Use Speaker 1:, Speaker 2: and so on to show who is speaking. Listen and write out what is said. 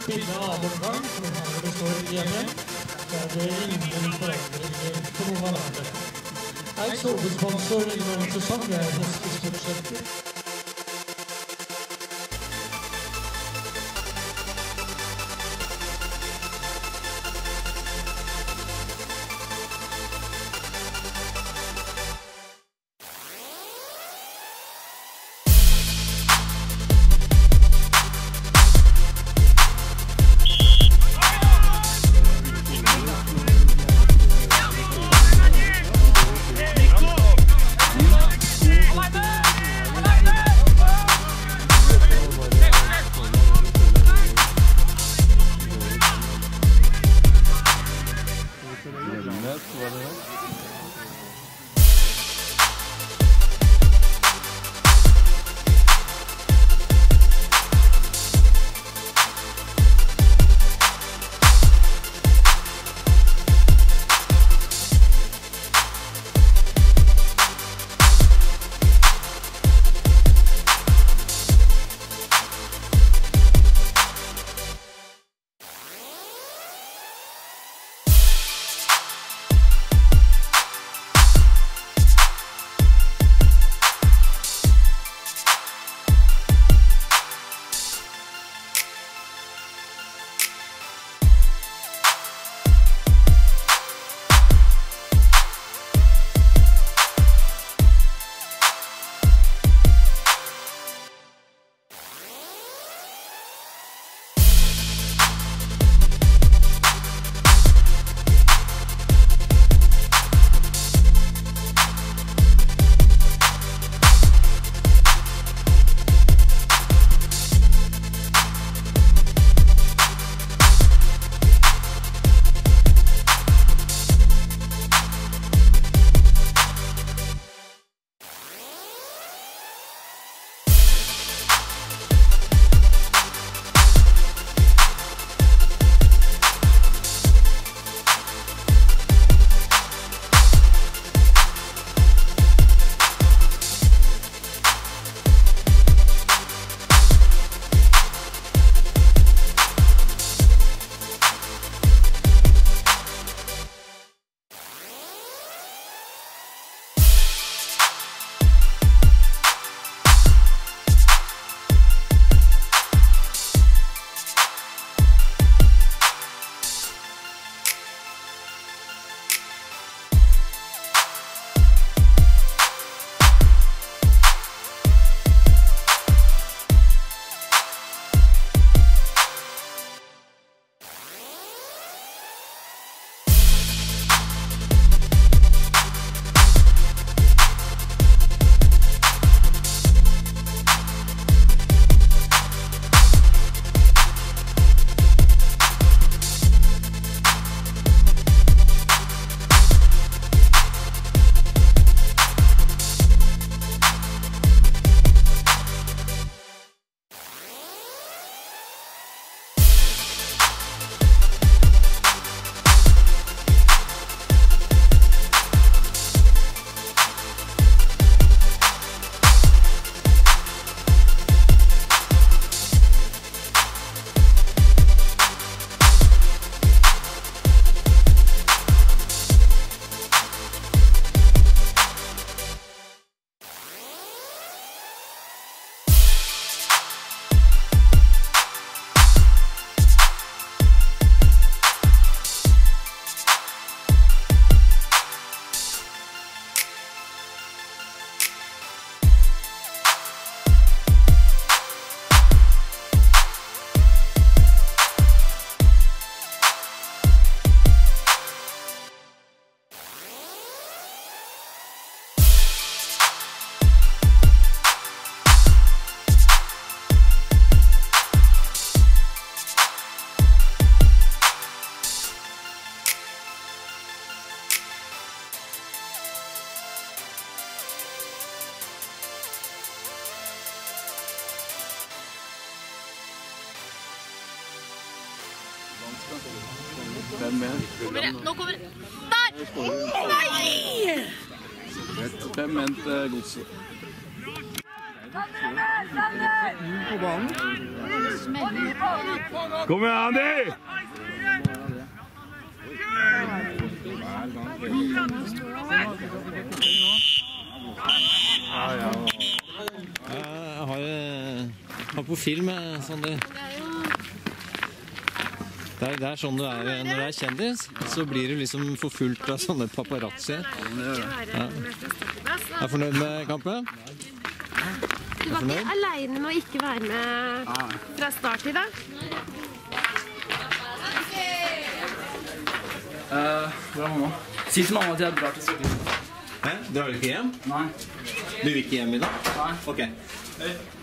Speaker 1: spille av omgang, for når det står hjemme, så det ingen forandringer på noen hverandre. Eiks hovedsponsor i noen sesong Hestesportsenter.
Speaker 2: Nå kommer det. Der! Nei!
Speaker 3: 5-1 Godset.
Speaker 2: På banen.
Speaker 3: Kom igjen, Andy!
Speaker 4: Jeg har på film sånn det er sånn du er når du er kjendis, så blir du liksom forfulgt av sånne paparazzier. Ja. Er du fornøyd med kampen?
Speaker 5: Du var ikke alene med å ikke være med fra start i dag?
Speaker 6: Hvor er mamma? Si til mamma at jeg drar til Stortinget.
Speaker 4: Hæ? Drar du ikke hjem?
Speaker 6: Nei.
Speaker 4: Du vil ikke hjem i dag?
Speaker 6: Nei.
Speaker 4: Ok.